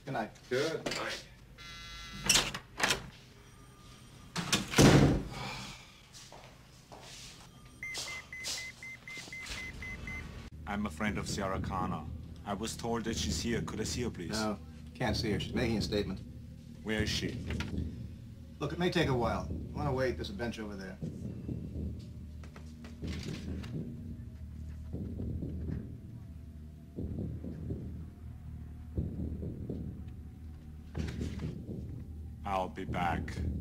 Good night. Good night. I'm a friend of Sarah Connor. I was told that she's here. Could I see her, please? No, can't see her. She's making a statement. Where is she? Look, it may take a while. You want to wait? There's a bench over there. I'll be back.